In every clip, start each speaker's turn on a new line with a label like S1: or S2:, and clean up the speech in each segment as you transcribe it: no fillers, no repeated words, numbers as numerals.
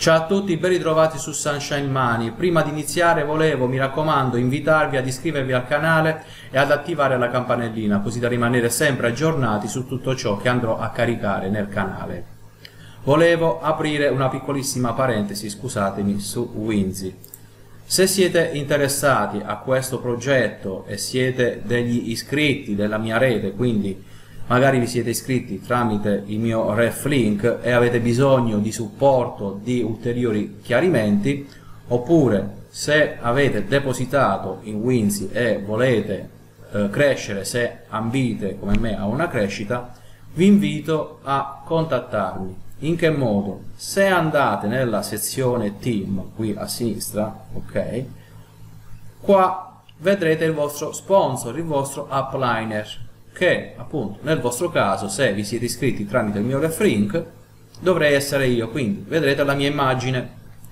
S1: Ciao a tutti, ben ritrovati su Sunshine Money. Prima di iniziare volevo, mi raccomando, invitarvi ad iscrivervi al canale e ad attivare la campanellina, così da rimanere sempre aggiornati su tutto ciò che andrò a caricare nel canale. Volevo aprire una piccolissima parentesi, scusatemi, su Winzy. Se siete interessati a questo progetto e siete degli iscritti della mia rete, quindi magari vi siete iscritti tramite il mio ref link e avete bisogno di supporto, di ulteriori chiarimenti, oppure se avete depositato in Winzy e volete crescere, se ambite come me a una crescita, vi invito a contattarmi. In che modo? Se andate nella sezione team qui a sinistra, ok, qua vedrete il vostro sponsor, il vostro upliner, che appunto nel vostro caso, se vi siete iscritti tramite il mio ref link, dovrei essere io. Quindi vedrete la mia immagine,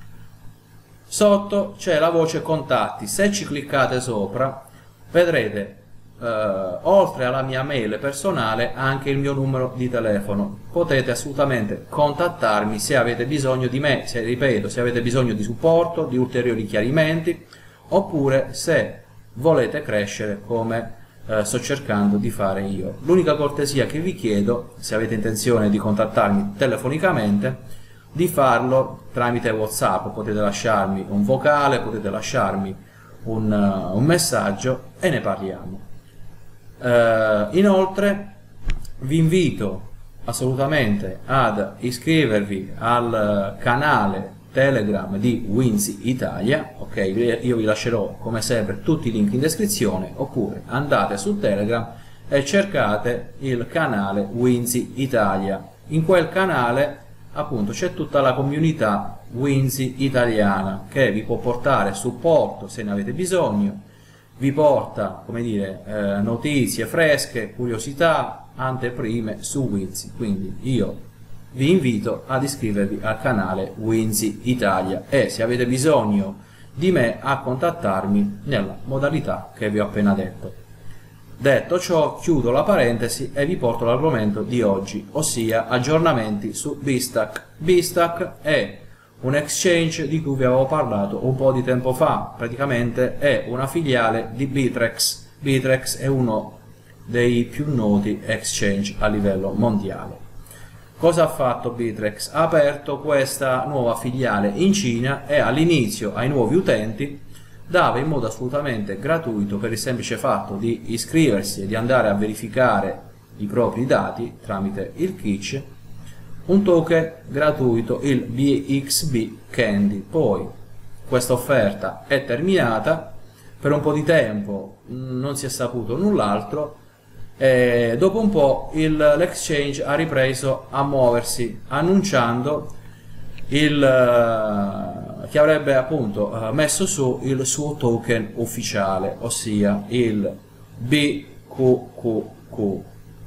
S1: sotto c'è la voce contatti. Se ci cliccate sopra vedrete oltre alla mia mail personale anche il mio numero di telefono. Potete assolutamente contattarmi se avete bisogno di me, se, ripeto, se avete bisogno di supporto, di ulteriori chiarimenti, oppure se volete crescere come sto cercando di fare io. L'unica cortesia che vi chiedo, se avete intenzione di contattarmi telefonicamente, di farlo tramite WhatsApp. Potete lasciarmi un vocale, potete lasciarmi un messaggio e ne parliamo. Inoltre vi invito assolutamente ad iscrivervi al canale Telegram di Winzy Italia, ok? Io vi lascerò come sempre tutti i link in descrizione, oppure andate su Telegram e cercate il canale Winzy Italia. In quel canale appunto c'è tutta la comunità Winzy italiana che vi può portare supporto se ne avete bisogno, vi porta, come dire, notizie fresche, curiosità, anteprime su Winzy. Quindi io vi invito ad iscrivervi al canale Winzy Italia e, se avete bisogno di me, a contattarmi nella modalità che vi ho appena detto. Detto ciò, chiudo la parentesi e vi porto l'argomento di oggi, ossia aggiornamenti su Bstack. Bstack è un exchange di cui vi avevo parlato un po' di tempo fa. Praticamente è una filiale di Bittrex. Bittrex è uno dei più noti exchange a livello mondiale. Cosa ha fatto Bittrex? Ha aperto questa nuova filiale in Cina e all'inizio ai nuovi utenti dava in modo assolutamente gratuito, per il semplice fatto di iscriversi e di andare a verificare i propri dati tramite il Keych, un token gratuito, il BXB Candy. Poi questa offerta è terminata, per un po' di tempo non si è saputo null'altro, e dopo un po' l'exchange ha ripreso a muoversi, annunciando che avrebbe appunto messo su il suo token ufficiale, ossia il BQQQ.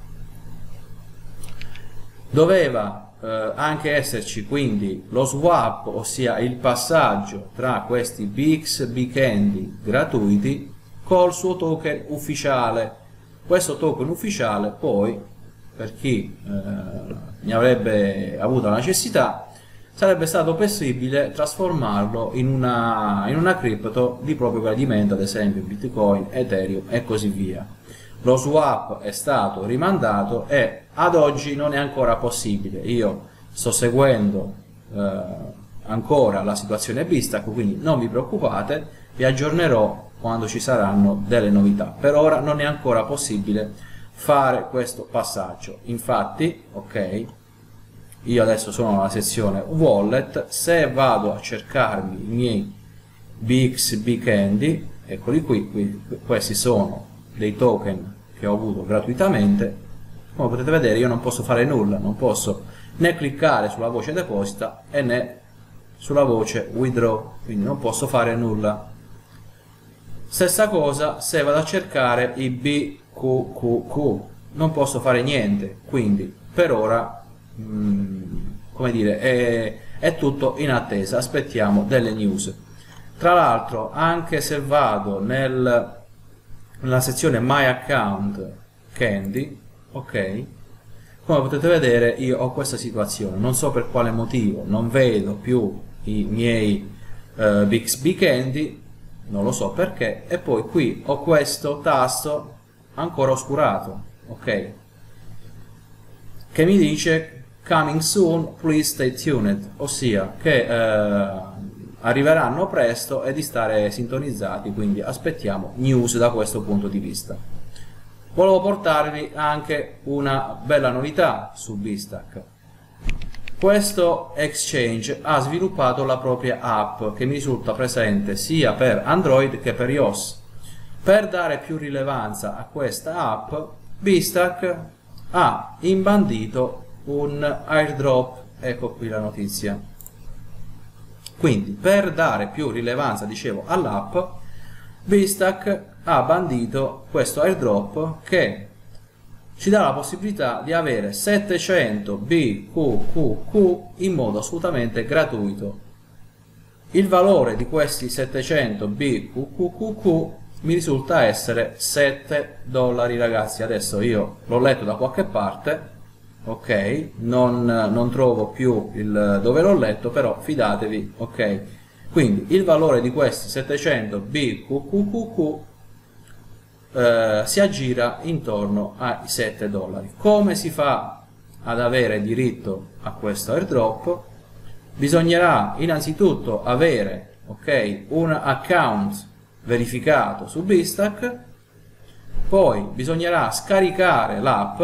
S1: Doveva anche esserci quindi lo swap, ossia il passaggio tra questi BXB Candy gratuiti col suo token ufficiale. Questo token ufficiale poi, per chi ne avrebbe avuto la necessità, sarebbe stato possibile trasformarlo in una cripto di proprio gradimento, ad esempio Bitcoin, Ethereum e così via. Lo swap è stato rimandato e ad oggi non è ancora possibile. Io sto seguendo ancora la situazione Bstack, quindi non vi preoccupate, vi aggiornerò quando ci saranno delle novità. Per ora non è ancora possibile fare questo passaggio. Infatti, ok, io adesso sono nella sezione wallet. Se vado a cercarmi i miei BXB Candy, eccoli qui, questi sono dei token che ho avuto gratuitamente. Come potete vedere io non posso fare nulla, non posso né cliccare sulla voce deposita e né sulla voce withdraw, quindi non posso fare nulla. Stessa cosa se vado a cercare i BQQQ, non posso fare niente. Quindi per ora come dire, è tutto in attesa, aspettiamo delle news. Tra l'altro, anche se vado nella sezione My Account Candy, ok, come potete vedere io ho questa situazione, non so per quale motivo, non vedo più i miei Bixby Candy, non lo so perché, e poi qui ho questo tasto ancora oscurato, ok, che mi dice coming soon, please stay tuned, ossia che arriveranno presto e di stare sintonizzati, quindi aspettiamo news da questo punto di vista. Volevo portarvi anche una bella novità su Bistack. Questo exchange ha sviluppato la propria app che mi risulta presente sia per Android che per iOS. Per dare più rilevanza a questa app, Bistack ha imbandito un airdrop, ecco qui la notizia. Quindi per dare più rilevanza, dicevo, all'app, Bistack ha bandito questo airdrop che ci dà la possibilità di avere 700 BQQQ in modo assolutamente gratuito. Il valore di questi 700 BQQQ mi risulta essere $7, ragazzi. Adesso io l'ho letto da qualche parte, ok, non trovo più il dove l'ho letto, però fidatevi, ok. Quindi il valore di questi 700 BQQQ si aggira intorno ai $7. Come si fa ad avere diritto a questo airdrop? Bisognerà innanzitutto avere, ok, un account verificato su Bistack, poi bisognerà scaricare l'app.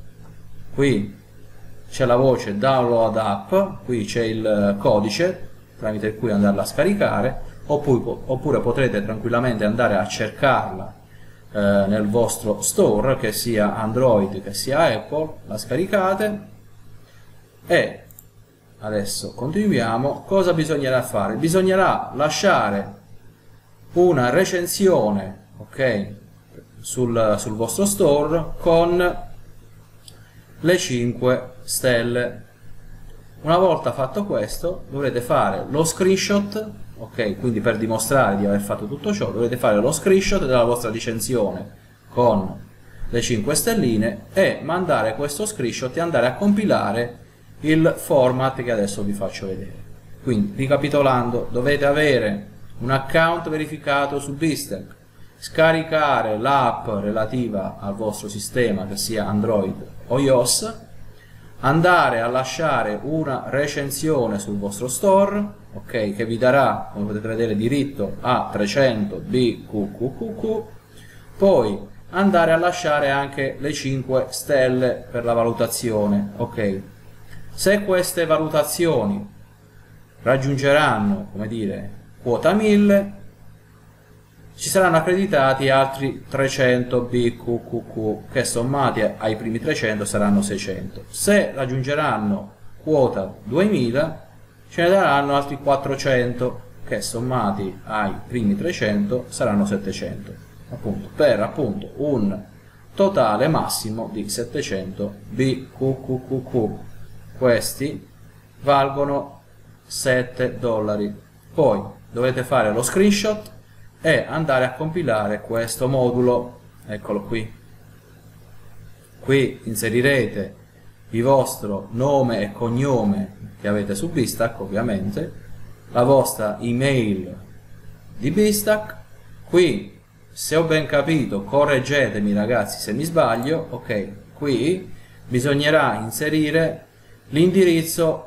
S1: Qui c'è la voce download app, qui c'è il codice tramite cui andarla a scaricare, oppure potrete tranquillamente andare a cercarla nel vostro store, che sia Android che sia Apple, la scaricate. E adesso continuiamo. Cosa bisognerà fare? Bisognerà lasciare una recensione, ok, sul vostro store con le 5 stelle. Una volta fatto questo dovrete fare lo screenshot, ok, quindi per dimostrare di aver fatto tutto ciò dovete fare lo screenshot della vostra recensione con le 5 stelline e mandare questo screenshot e andare a compilare il format che adesso vi faccio vedere. Quindi ricapitolando, dovete avere un account verificato su Bistack, scaricare l'app relativa al vostro sistema, che sia Android o iOS, andare a lasciare una recensione sul vostro store, ok, che vi darà, come potete vedere, diritto a 300 BQQQ, poi andare a lasciare anche le 5 stelle per la valutazione, ok. Se queste valutazioni raggiungeranno, come dire, quota 1000, ci saranno accreditati altri 300 BQQQ che sommati ai primi 300 saranno 600. Se raggiungeranno quota 2000 ce ne daranno altri 400 che sommati ai primi 300 saranno 700, appunto, per appunto un totale massimo di 700 BQQQ. Questi valgono $7. Poi dovete fare lo screenshot e andare a compilare questo modulo, eccolo qui. Qui inserirete il vostro nome e cognome che avete su Bistack, ovviamente, la vostra email di Bistack. Qui, se ho ben capito, correggetemi ragazzi se mi sbaglio, ok, qui bisognerà inserire l'indirizzo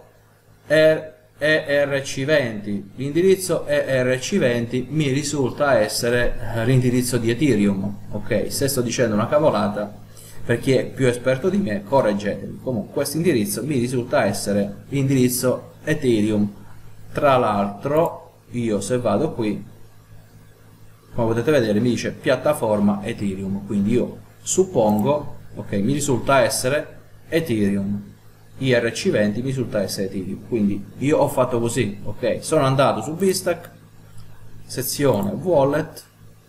S1: ERC20. L'indirizzo ERC20 mi risulta essere l'indirizzo di Ethereum, ok. Se sto dicendo una cavolata, per chi è più esperto di me, correggetemi. Comunque questo indirizzo mi risulta essere l'indirizzo Ethereum. Tra l'altro io, se vado qui, come potete vedere, mi dice piattaforma Ethereum, quindi io suppongo, ok, mi risulta essere Ethereum. IRC20 mi risulta essere Ethereum, quindi io ho fatto così, ok, sono andato su Bistack, sezione wallet,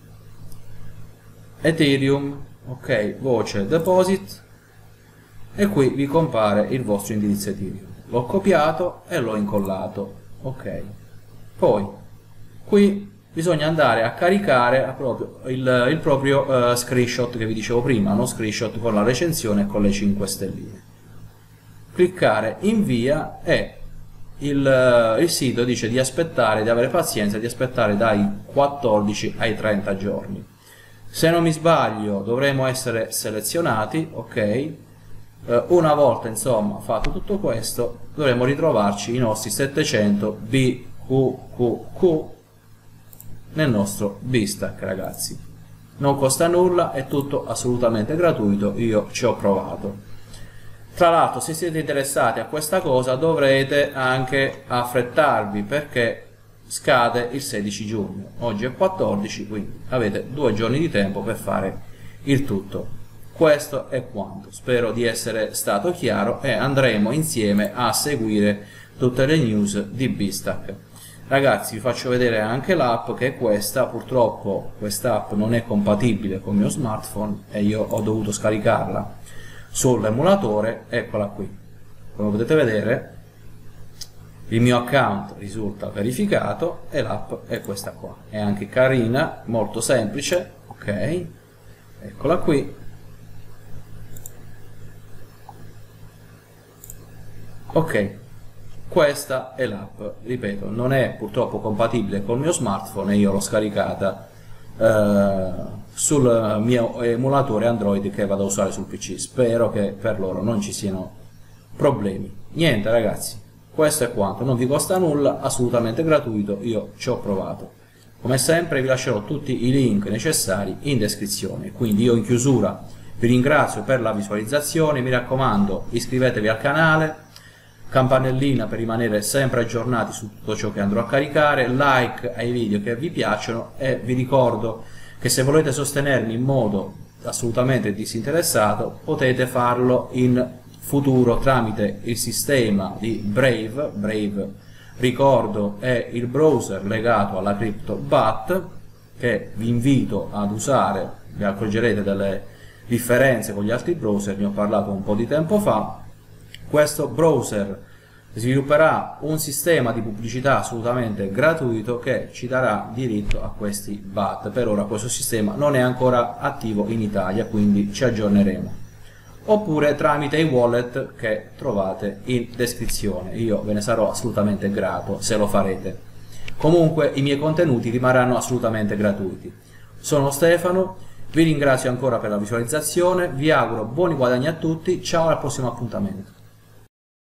S1: Ethereum, ok, voce deposit, e qui vi compare il vostro indirizzo Ethereum. L'ho copiato e l'ho incollato, ok. Poi qui bisogna andare a caricare il proprio screenshot che vi dicevo prima, uno screenshot con la recensione e con le 5 stelline. Cliccare invia e il sito dice di aspettare, di avere pazienza, di aspettare dai 14 ai 30 giorni. Se non mi sbaglio dovremo essere selezionati, ok? Una volta insomma fatto tutto questo dovremo ritrovarci i nostri 700 BQQQ nel nostro BStack, ragazzi. Non costa nulla, è tutto assolutamente gratuito, io ci ho provato. Tra l'altro, se siete interessati a questa cosa dovrete anche affrettarvi, perché scade il 16 giugno, oggi è 14, quindi avete 2 giorni di tempo per fare il tutto. Questo è quanto, spero di essere stato chiaro e andremo insieme a seguire tutte le news di BStack. Ragazzi, vi faccio vedere anche l'app, che è questa. Purtroppo quest'app non è compatibile con il mio smartphone e io ho dovuto scaricarla sull'emulatore. Eccola qui, come potete vedere il mio account risulta verificato e l'app è questa qua. È anche carina, molto semplice, ok, eccola qui. Ok, questa è l'app, ripeto, non è purtroppo compatibile col mio smartphone e io l'ho scaricata sul mio emulatore Android che vado a usare sul PC. Spero che per loro non ci siano problemi. Niente ragazzi, questo è quanto, non vi costa nulla, assolutamente gratuito, io ci ho provato. Come sempre vi lascerò tutti i link necessari in descrizione, quindi io in chiusura vi ringrazio per la visualizzazione, mi raccomando iscrivetevi al canale, campanellina per rimanere sempre aggiornati su tutto ciò che andrò a caricare, like ai video che vi piacciono e vi ricordo che se volete sostenermi in modo assolutamente disinteressato potete farlo in futuro tramite il sistema di Brave. Brave, ricordo, è il browser legato alla CryptoBat che vi invito ad usare, vi accorgerete delle differenze con gli altri browser, ne ho parlato un po' di tempo fa. Questo browser svilupperà un sistema di pubblicità assolutamente gratuito che ci darà diritto a questi BAT. Per ora questo sistema non è ancora attivo in Italia, quindi ci aggiorneremo. Oppure tramite i wallet che trovate in descrizione. Io ve ne sarò assolutamente grato se lo farete. Comunque i miei contenuti rimarranno assolutamente gratuiti. Sono Stefano, vi ringrazio ancora per la visualizzazione, vi auguro buoni guadagni a tutti, ciao al prossimo appuntamento.